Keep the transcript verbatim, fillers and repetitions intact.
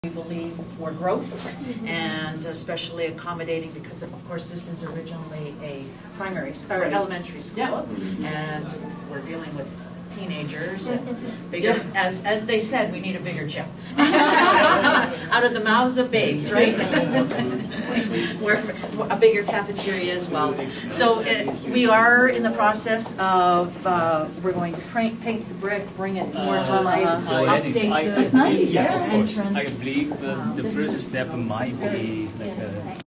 We believe for growth and especially accommodating because of, of course this is originally a primary or elementary school and we're dealing with teenagers and bigger, as, as they said, we need a bigger gym out of the mouths of babes, right? We're, a bigger cafeteria as well. So it, we are in the process of uh, we're going to paint, paint the brick, bring it more to life, uh, update I, the I, yeah, entrance. I believe the, the first step might be like a